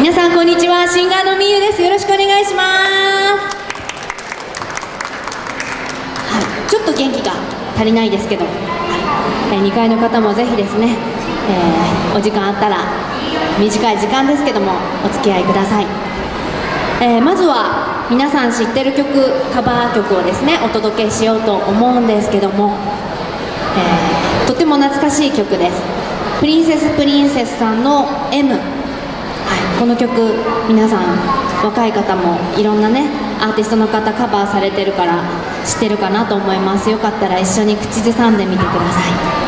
皆さんこんにちは、シンガーのみゆです。よろしくお願いします。はい、ちょっと元気が足りないですけど、2階の方もぜひですね、お時間あったら短い時間ですけどもお付き合いください。まずは皆さん知ってる曲、カバー曲をですねお届けしようと思うんですけども、とても懐かしい曲です。プリンセスさんの M、この曲皆さん若い方もいろんなねアーティストの方カバーされてるから知ってるかなと思います。よかったら一緒に口ずさんでみてください。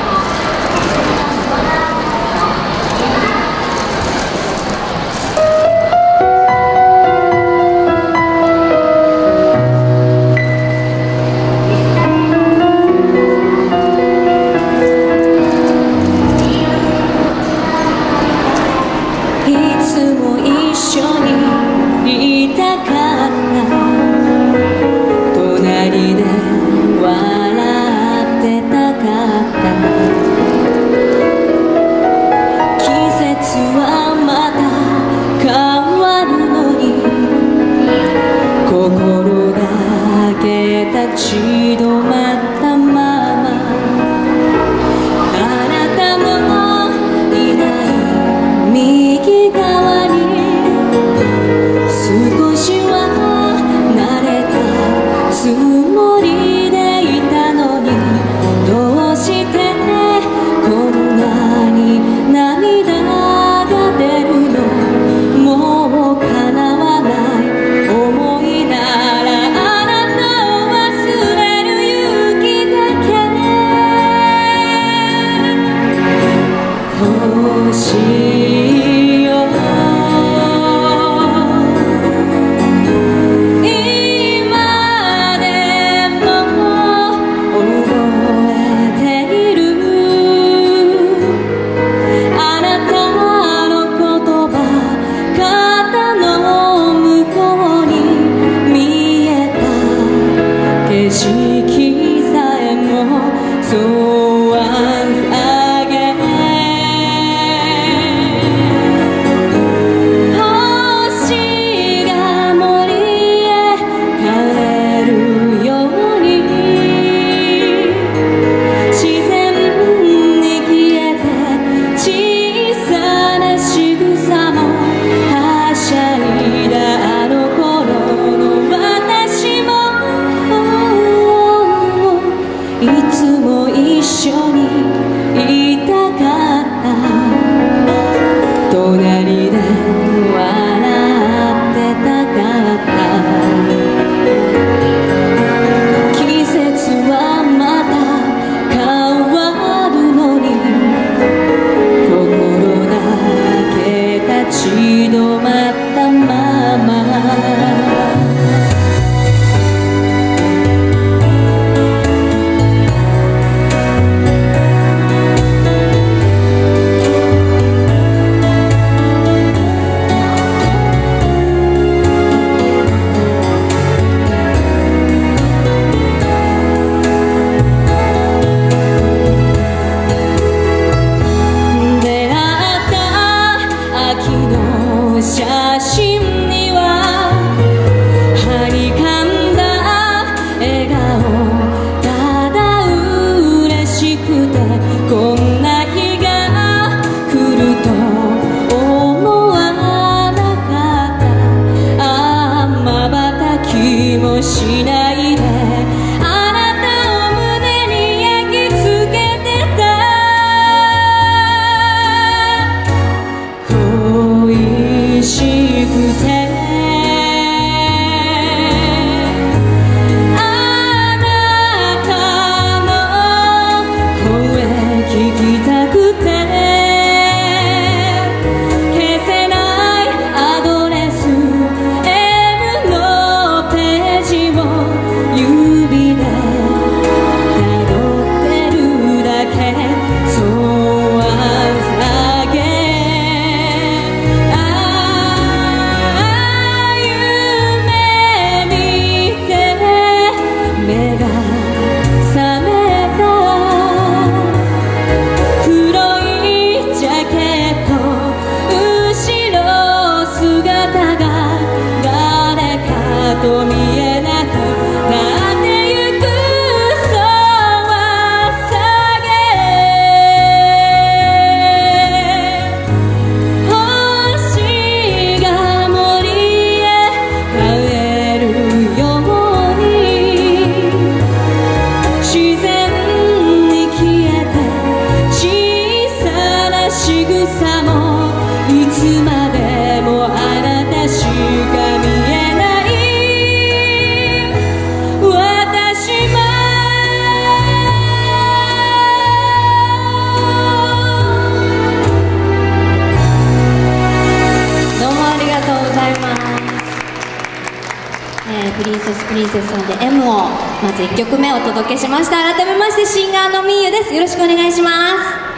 プリンセスさんで M をまず1曲目お届けしました。改めましてシンガーのみーゆです。よろしくお願いします。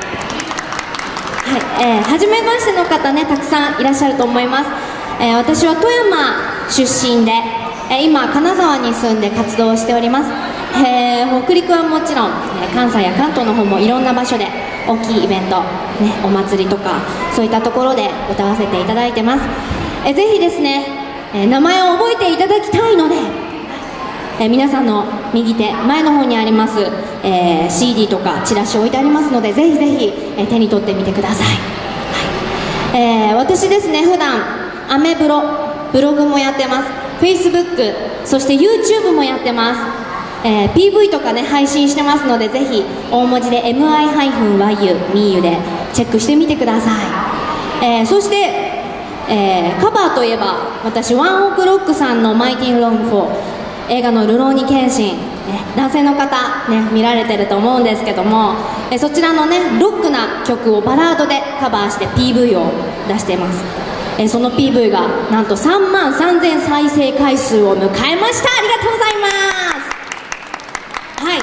はい、初めましての方ね、たくさんいらっしゃると思います。私は富山出身で、今金沢に住んで活動しております。北陸はもちろん、関西や関東の方もいろんな場所で大きいイベント、ね、お祭りとかそういったところで歌わせていただいてます。ぜひですね、名前を覚えていただきたいので、皆さんの右手前の方にあります、CD とかチラシ置いてありますので、ぜひぜひ、手に取ってみてください。はい、私ですね、普段アメブロ、ブログもやってます。 Facebook、 そして YouTube もやってます。PV とかね配信してますので、ぜひ大文字で MI-YU みーゆでチェックしてみてください。そして、カバーといえば私ワンオクロックさんのマイティロングフォー、映画のルローニケンシン、男性の方ね見られてると思うんですけども、そちらのねロックな曲をバラードでカバーして PV を出しています。その PV がなんと3万3000再生回数を迎えました。ありがとうございます。はい、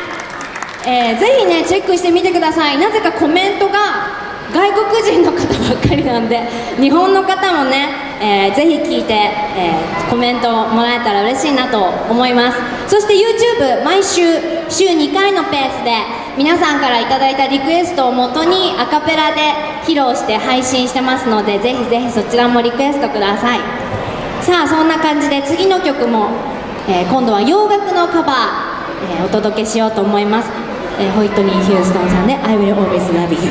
ぜひねチェックしてみてください。なぜかコメントが外国人の方ばっかりなんで、日本の方もね、ぜひ聞いて、コメントをもらえたら嬉しいなと思います。そして YouTube 毎週週2回のペースで皆さんからいただいたリクエストをもとにアカペラで披露して配信してますので、ぜひぜひそちらもリクエストください。さあそんな感じで次の曲も、今度は洋楽のカバー、お届けしようと思います。ホイットニー・ヒューストンさんで I Will Always Love You。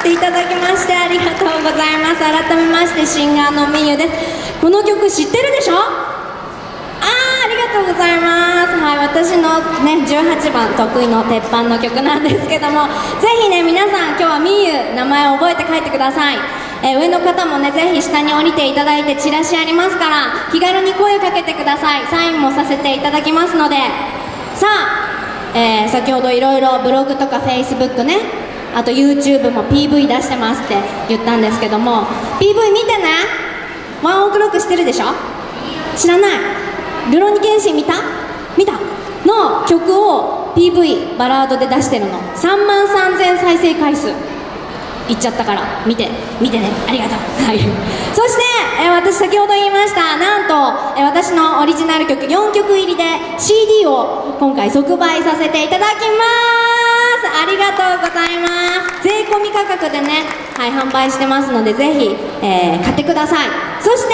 っていただきましてありがとうございます。改めましてシンガーのみゆです。この曲知ってるでしょ？ありがとうございます。はい、私のね18番得意の鉄板の曲なんですけども、ぜひね皆さん今日はみゆ名前を覚えて帰ってください。上の方もねぜひ下に降りていただいてチラシありますから気軽に声をかけてください。サインもさせていただきますので、さあ、先ほどいろいろブログとかフェイスブックね、あと YouTube も PV 出してますって言ったんですけども、 PV 見てね。ワンオクロックしてるでしょ？知らない？ルロニケンシン見たの曲を PV バラードで出してるの。3万3000再生回数いっちゃったから見てね。ありがとう。はい、そして、私先ほど言いましたなんと、私のオリジナル曲4曲入りで CD を今回即売させていただきます。ありがとうございます。税込み価格でね、はい、販売してますのでぜひ、買ってください。そして、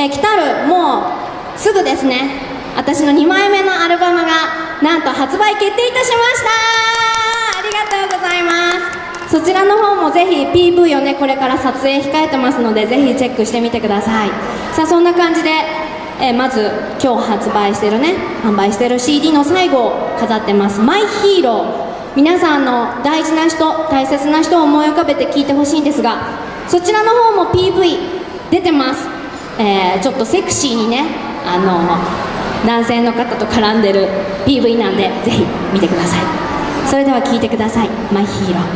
来たるもうすぐですね、私の2枚目のアルバムがなんと発売決定いたしました。ありがとうございます。そちらの方もぜひ PV をねこれから撮影控えてますのでぜひチェックしてみてください。さあそんな感じで、まず今日発売してるね販売してる CD の最後を飾ってます「マイヒーロー」。皆さんの大事な人大切な人を思い浮かべて聴いてほしいんですが、そちらの方も PV 出てます。ちょっとセクシーにね男性の方と絡んでる PV なんでぜひ見てください。それでは聴いてください「マイヒーロー」。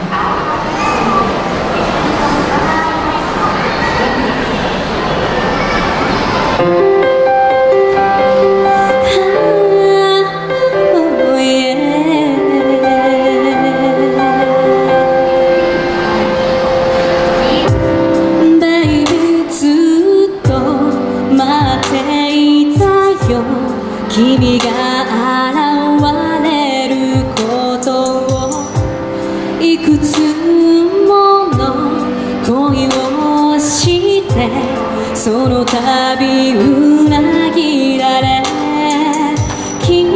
君が現れることをいくつもの恋をしてその度裏切られ傷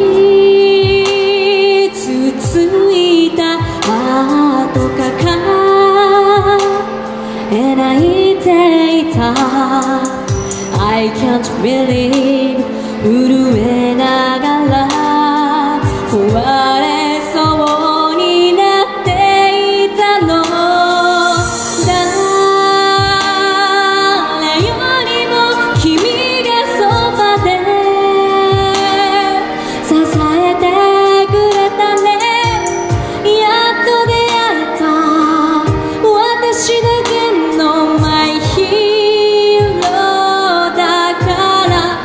ついた後から泣いていた I can't believe 震えながら壊れそうになっていたの。誰よりも君がそばで支えてくれたね。やっと出会えた私だけのマイヒーローだから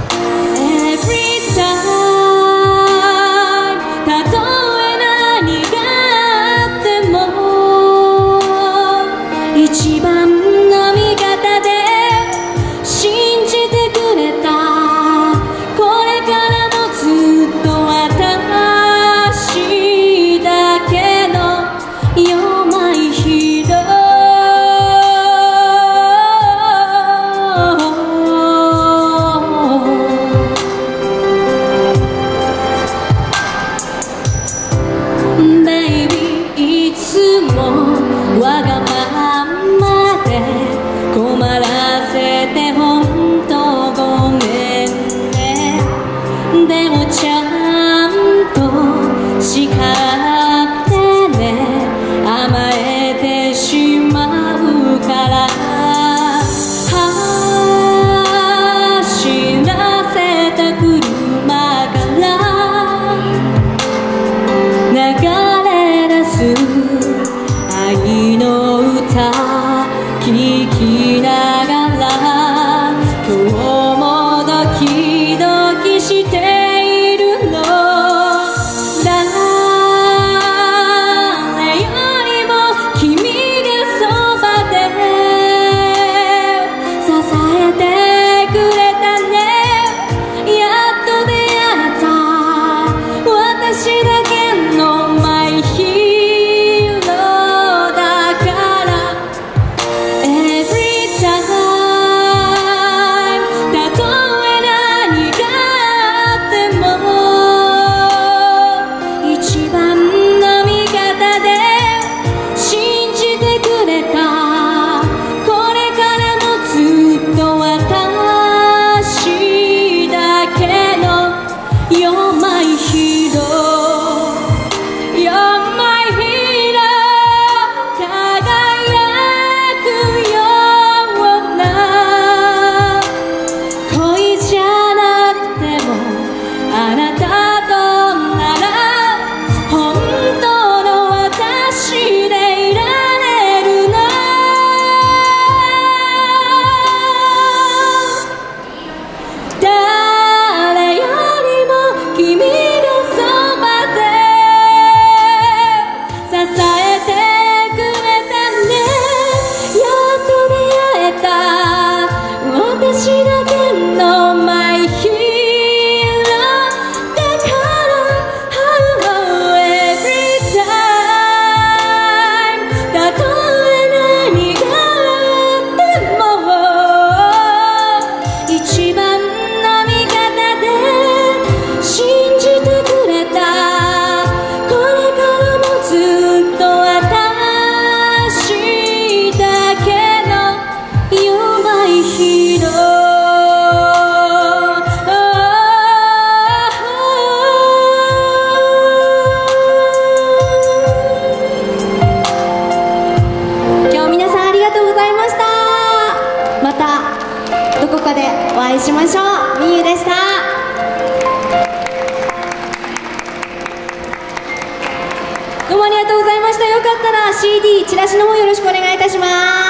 一番の味方で信じてくれた。これからもずっと私だけの You're my hero。 Baby いつもわがまま困らせてほんとごめんね。でもちゃんと叱ってね。甘えてしまうから走らせた車から流れ出す愛の歌聴きながら今日もドキドキしているの。誰よりも君がそばで支えてくれたね。やっと出会えた私だけのマイヒーローだからEvery こかでお会いしましょう。みゆでした。どうもありがとうございました。よかったら CD チラシの方よろしくお願いいたします。